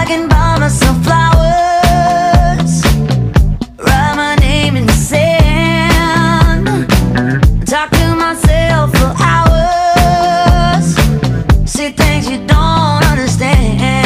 can buy myself flowers, write my name in the sand, talk to myself for hours, say things you don't understand.